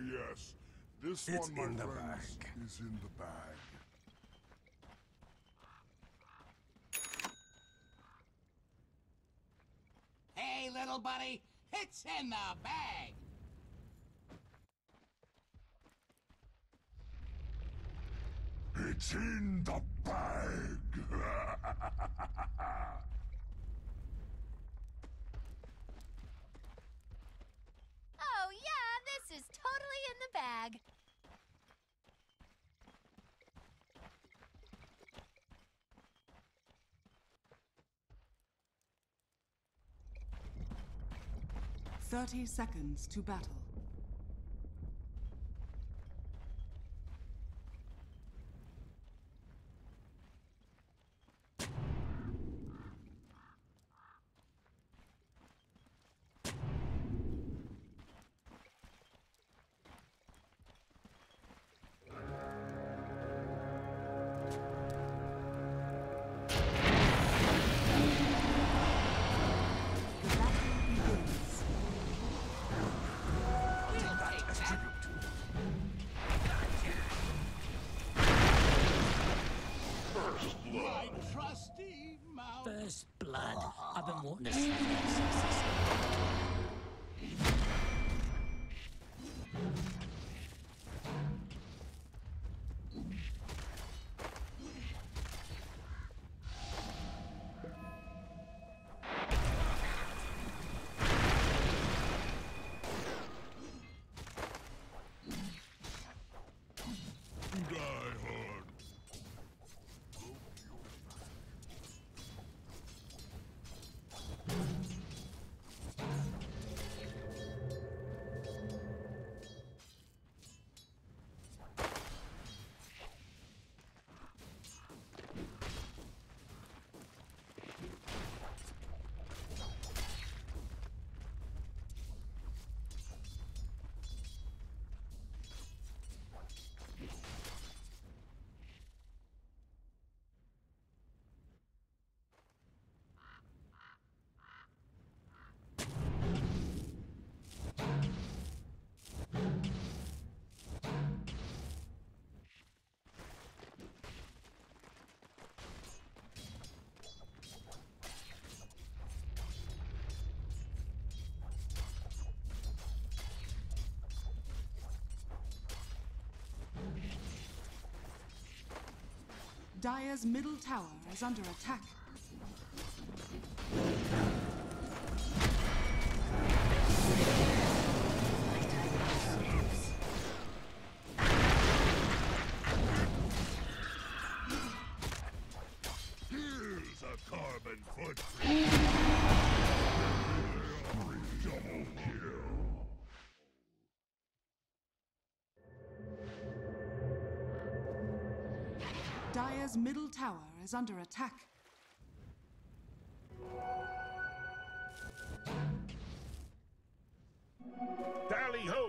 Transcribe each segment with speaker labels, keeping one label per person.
Speaker 1: yes. This
Speaker 2: It's
Speaker 1: one, my
Speaker 2: in the
Speaker 1: friends,
Speaker 2: bag.
Speaker 1: is in the bag.
Speaker 3: Hey, little buddy, it's in the bag.
Speaker 1: It's in the bag.
Speaker 4: Oh, yeah, this is totally in the bag.
Speaker 5: Thirty seconds to battle.
Speaker 3: My trusty mount.
Speaker 6: First blood. I've been wanting to see this.
Speaker 1: Die hard.
Speaker 5: Dire's middle tower is under attack.
Speaker 1: Here's a carbon footprint. Double kill.
Speaker 5: Dire's middle tower is under attack.
Speaker 1: Tally ho!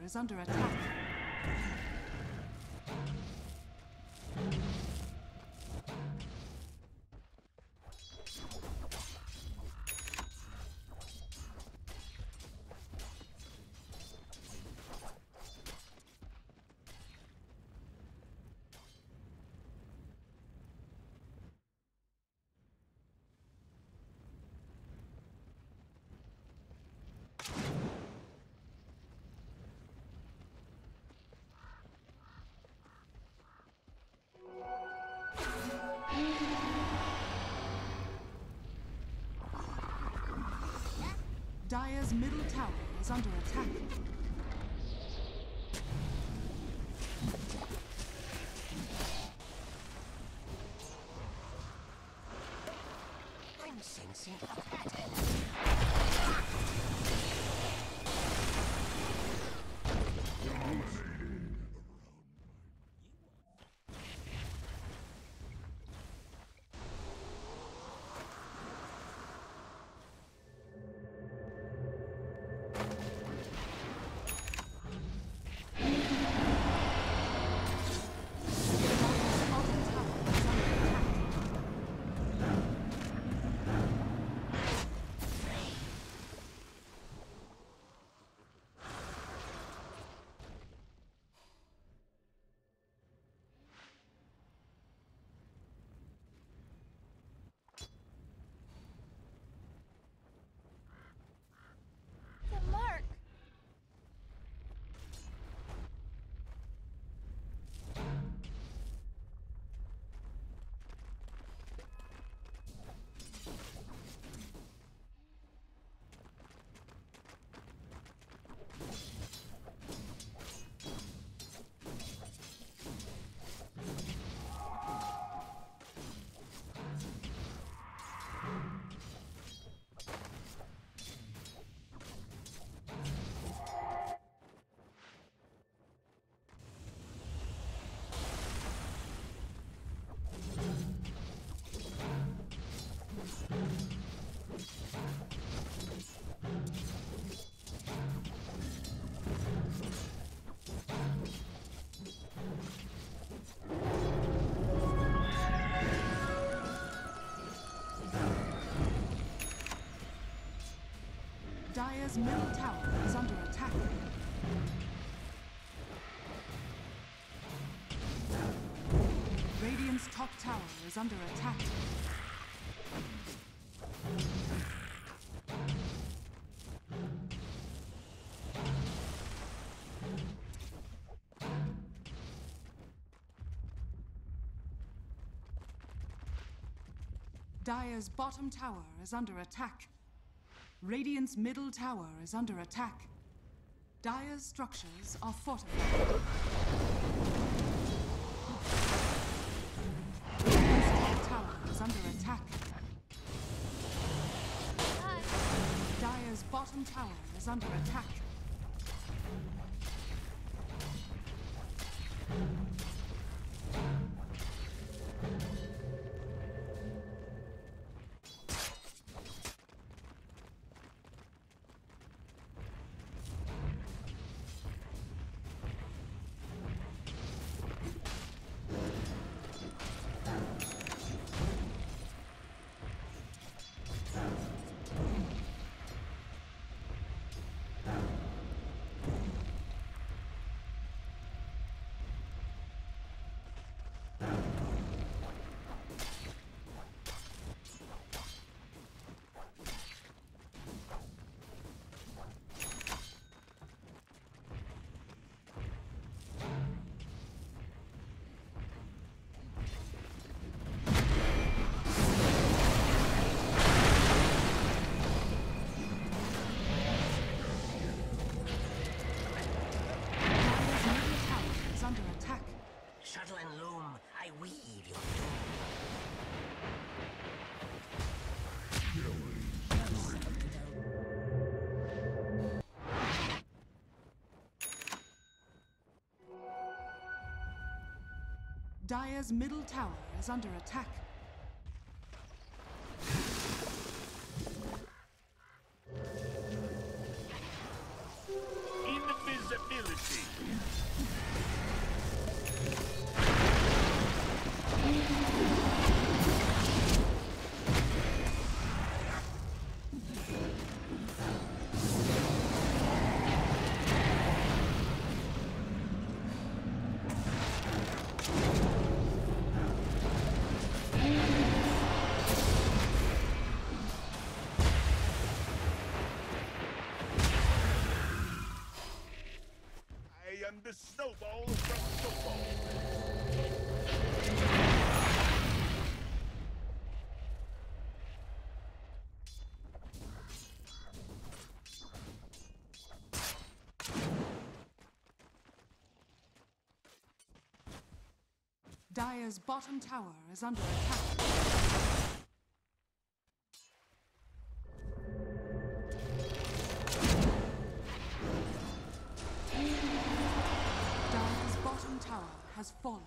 Speaker 5: is under attack. Dire's middle tower is under attack.
Speaker 3: I'm sensing a pattern.
Speaker 4: The mark.
Speaker 5: Dire's middle tower is under attack. Radiant's top tower is under attack. Dire's bottom tower is under attack. Radiant's middle tower is under attack. Dire's structures are fortified. Radiant's top tower is under attack. Dire's bottom tower is under attack.
Speaker 3: Shuttle and loom, I weave your
Speaker 5: Dire's middle tower is under attack.
Speaker 1: Invisibility. ball from football.
Speaker 5: Dire's bottom tower is under attack. Dire's bottom tower has fallen.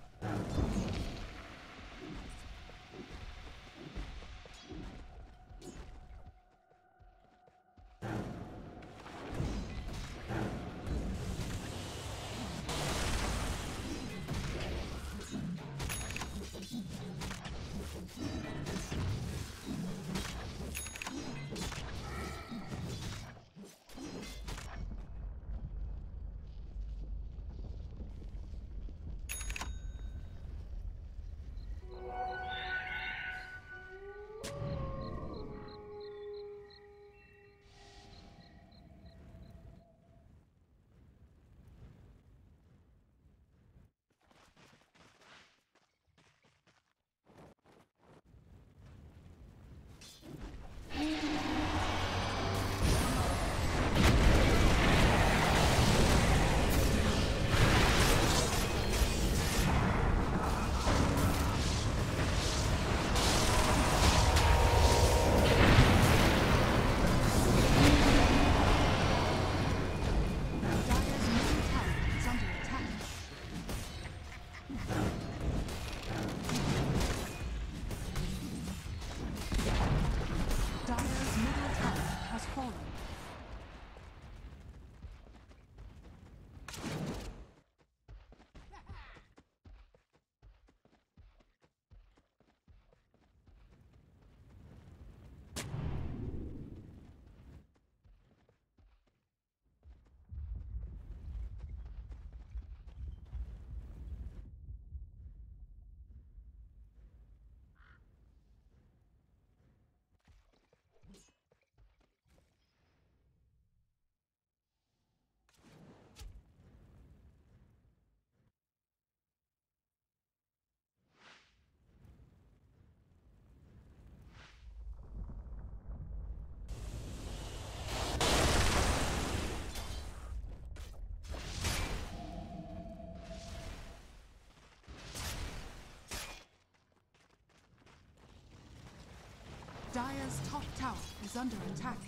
Speaker 5: Dire's top tower is under attack.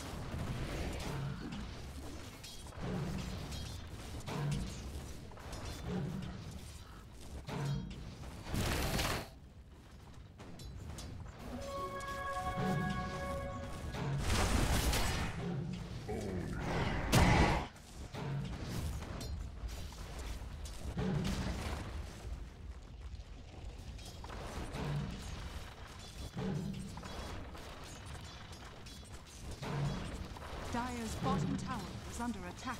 Speaker 5: Dire's bottom tower is under attack.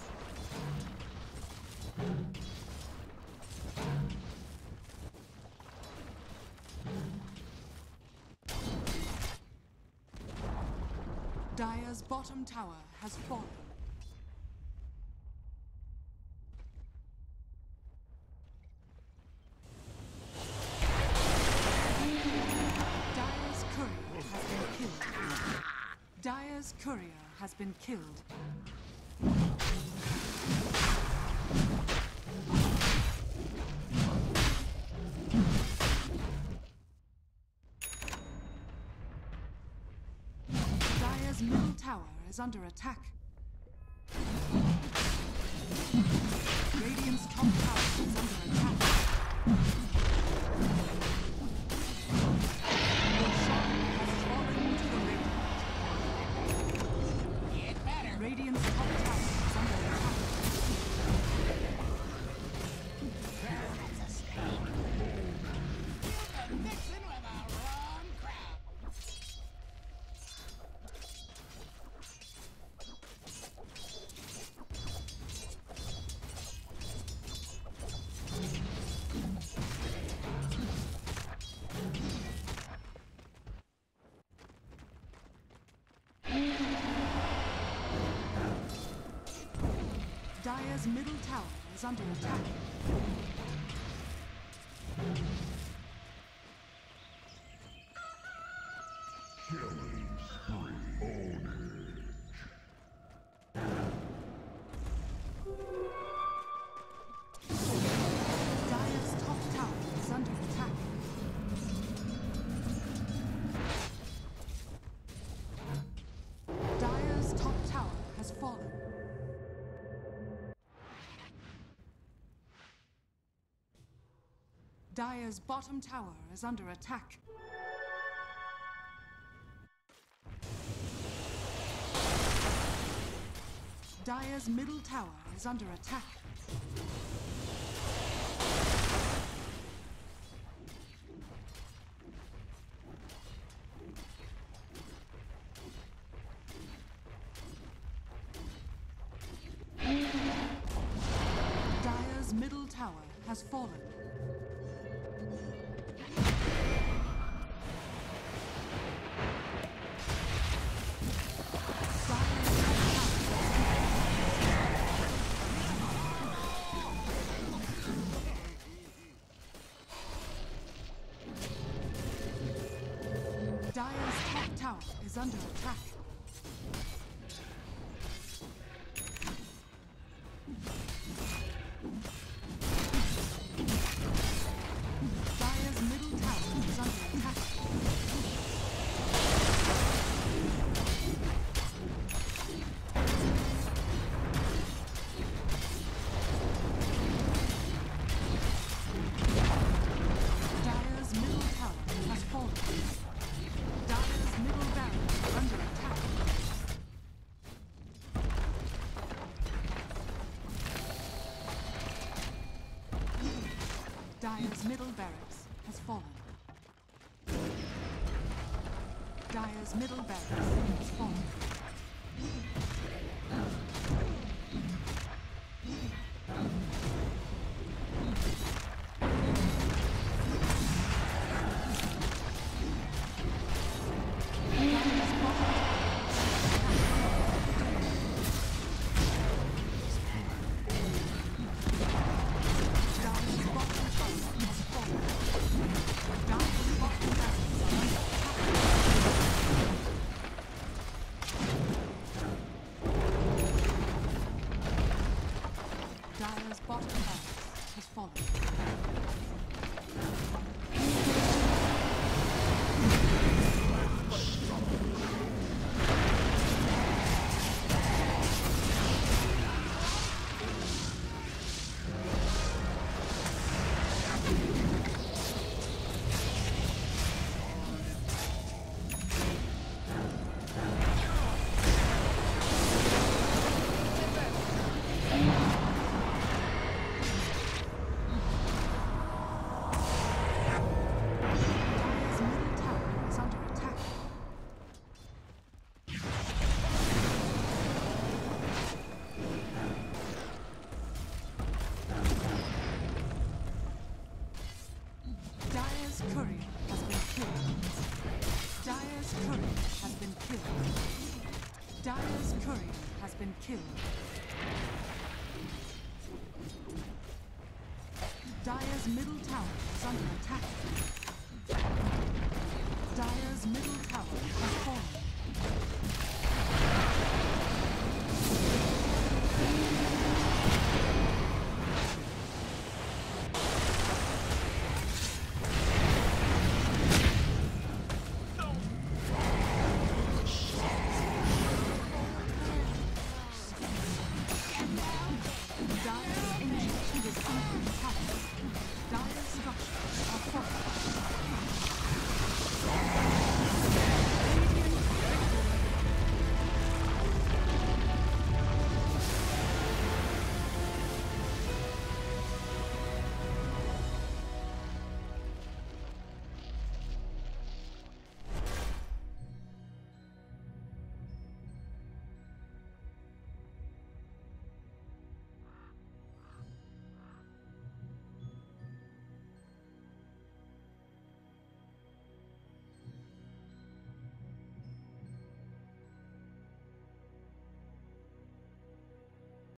Speaker 5: Dire's bottom tower has fallen. Dire's courier has been killed. Dire's courier has been killed. Dire's middle tower is under attack. Radiant's top tower is under attack. Roshan has fallen to the Radiant.
Speaker 3: Get better.
Speaker 5: Radiant's top tower is under attack.
Speaker 3: You're mixing with the wrong crowd.
Speaker 5: Dire's middle tower is under attack. Dire's top tower is under attack. Dire's top tower has fallen. Dire's bottom tower is under attack. Dire's middle tower is under attack. Dire's middle tower has fallen. Dire's top tower is under attack. Dire's middle tower is under attack. Dire's middle tower has fallen. Dire's middle barracks is under attack. Dire's middle barracks has fallen. Dire's middle barracks has fallen. Dire's bottom Dire's bottom tower has fallen. Dire's bottom barracks are under attack. Dire's bottom barracks has fallen. Dire's middle tower is under attack. Dire's courier has been killed. Dire's courier has been killed. Dire's courier has been killed. Dire's middle tower is under attack. Dire's middle tower has fallen.